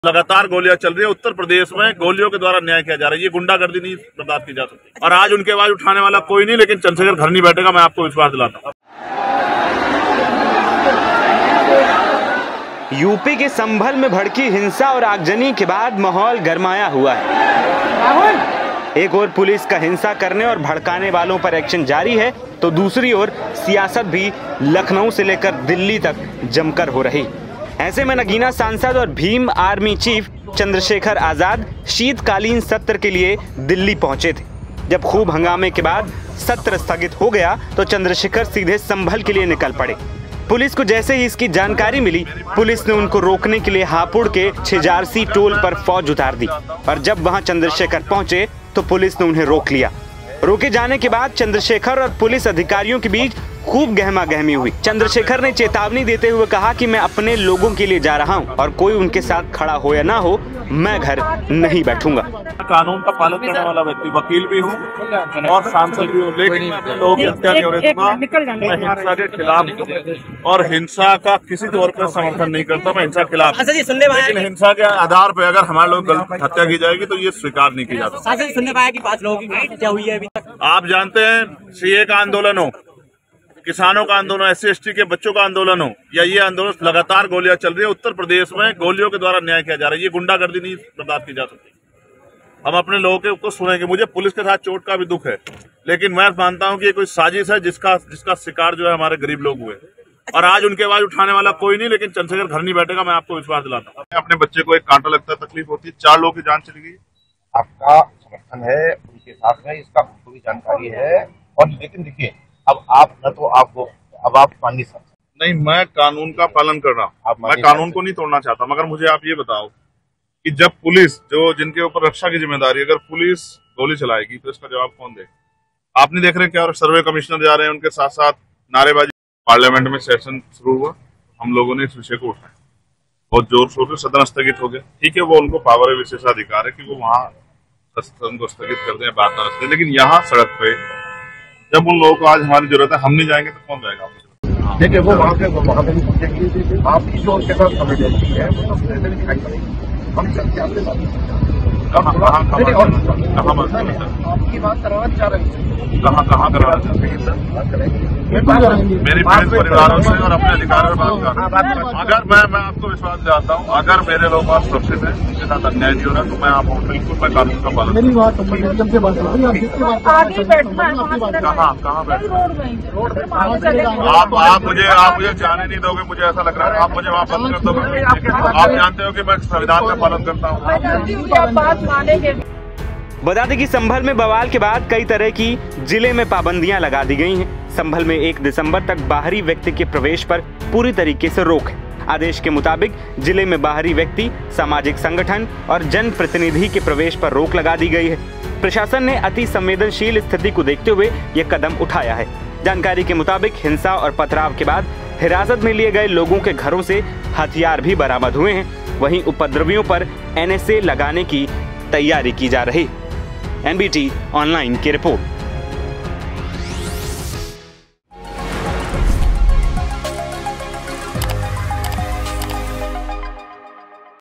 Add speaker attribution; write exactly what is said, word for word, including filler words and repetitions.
Speaker 1: लगातार गोलियां चल रही है। उत्तर प्रदेश में गोलियों के द्वारा न्याय किया जा रहा है। ये गुंडागर्दी नहीं बर्दाश्त की जा सकती और आज उनके आवाज उठाने वाला कोई नहीं, लेकिन चंद्रशेखर घर नहीं बैठेगा, मैं आपको विश्वास दिलाता हूँ।
Speaker 2: यूपी के संभल में भड़की हिंसा और आगजनी के बाद माहौल गरमाया हुआ है। एक ओर पुलिस का हिंसा करने और भड़काने वालों पर एक्शन जारी है, तो दूसरी ओर सियासत भी लखनऊ से लेकर दिल्ली तक जमकर हो रही। ऐसे में नगीना सांसद और भीम आर्मी चीफ चंद्रशेखर आजाद शीतकालीन सत्र के लिए दिल्ली पहुंचे थे। जब खूब हंगामे के बाद सत्र स्थगित हो गया तो चंद्रशेखर सीधे संभल के लिए निकल पड़े। पुलिस को जैसे ही इसकी जानकारी मिली, पुलिस ने उनको रोकने के लिए हापुड़ के छिजारसी टोल पर फौज उतार दी और जब वहां चंद्रशेखर पहुंचे तो पुलिस ने उन्हें रोक लिया। रोके जाने के बाद चंद्रशेखर और पुलिस अधिकारियों के बीच खूब गहमा गहमी हुई। चंद्रशेखर ने चेतावनी देते हुए कहा कि मैं अपने लोगों के लिए जा रहा हूं और कोई उनके साथ खड़ा हो या ना हो, मैं घर नहीं बैठूंगा।
Speaker 1: कानून का पालन करने वाला व्यक्ति, वकील भी हूं और सांसद भी हूं, लेकिन लोग हत्या की मैं हिंसा के खिलाफ और हिंसा का किसी तौर पर समर्थन नहीं करता। मैं हिंसा के खिलाफ, लेकिन हिंसा के आधार पर अगर हमारे लोग गलत हत्या की जाएगी तो ये स्वीकार नहीं की जाता।
Speaker 3: सुनने पाया कि पांच लोगों की हत्या हुई है अभी तक।
Speaker 1: आप जानते हैं, सीए का आंदोलन हो, किसानों का आंदोलन, एस सी एस टी के बच्चों का आंदोलन हो या ये आंदोलन, लगातार गोलियां चल रही है। उत्तर प्रदेश में गोलियों के द्वारा न्याय किया जा रहा है। ये गुंडागर्दी नहीं बर्दाश्त की जा सकती। हम अपने लोगों को सुनेंगे। मुझे पुलिस के साथ चोट का भी दुख है, लेकिन मैं मानता हूं कि ये कोई साजिश है जिसका जिसका शिकार जो है हमारे गरीब लोग हुए और आज उनके आवाज उठाने वाला कोई नहीं, लेकिन चंद्रशेखर घर नहीं बैठेगा, मैं आपको विश्वास दिलाता हूँ। अपने बच्चे को एक कांटा लगता है, तकलीफ होती है, चार लोगों की जान चली गई।
Speaker 4: आपका समर्थन है उनके साथ में, इसका पूरी जानकारी है। और लेकिन देखिए, अब आप न तो आपको अब आप पानी
Speaker 1: नहीं, मैं कानून का पालन कर रहा हूँ, मैं कानून को नहीं तोड़ना चाहता। मगर मुझे आप ये बताओ कि जब पुलिस, जो जिनके ऊपर रक्षा की जिम्मेदारी, अगर पुलिस गोली चलाएगी तो इसका जवाब कौन देगा? आप नहीं देख रहे क्या? और सर्वे कमिश्नर जा रहे हैं, उनके साथ साथ नारेबाजी। पार्लियामेंट में सेशन शुरू हुआ, हम लोगों ने इस विषय को उठाया, बहुत जोर शोर से सदन स्थगित हो गया। ठीक है, वो उनको पावर है, विशेषाधिकार है कि वो वहाँ सदन को स्थगित कर दें, बात न रखते, लेकिन यहाँ सड़क पे जब उन लोगों को आज हमारी जरूरत है, हम नहीं जाएंगे तो कौन जाएगा?
Speaker 4: देखिए, वो वहाँ पे वहाँ पे नहीं, आपकी जो उनके साथ कमिटी है वो तो दिखाई पड़ेगी। हम चलते आपके साथ कहाँ कहाँ आपकी बात करवाना चाह रहे हैं, कहाँ कहाँ करवाना चाहते हैं सर? मेरी परिवारों से और अपने अधिकारों पर बात कर। अगर मैं मैं आपको विश्वास दिलाता हूँ, अगर मेरे लोग आज सुरक्षित है, उनके साथ अन्याय नहीं हो रहा, तो मैं आप बिल्कुल मैं कानून का पालन।
Speaker 5: मेरी बात
Speaker 1: कहाँ कहाँ बैठ आप आप मुझे आप मुझे जाने नहीं दोगे, मुझे ऐसा लग रहा है आप मुझे वहाँ बंद कर दोगे। आप जानते हो कि मैं संविधान का पालन करता हूँ।
Speaker 2: बता दें कि संभल में बवाल के बाद कई तरह की जिले में पाबंदियां लगा दी गई हैं। संभल में एक दिसंबर तक बाहरी व्यक्ति के प्रवेश पर पूरी तरीके से रोक है। आदेश के मुताबिक जिले में बाहरी व्यक्ति, सामाजिक संगठन और जनप्रतिनिधि के प्रवेश पर रोक लगा दी गई है। प्रशासन ने अति संवेदनशील स्थिति को देखते हुए यह कदम उठाया है। जानकारी के मुताबिक हिंसा और पथराव के बाद हिरासत में लिए गए लोगों के घरों से हथियार भी बरामद हुए हैं। वहीं उपद्रवियों पर एन एस ए लगाने की तैयारी की जा रही। एन बी टी ऑनलाइन की रिपोर्ट।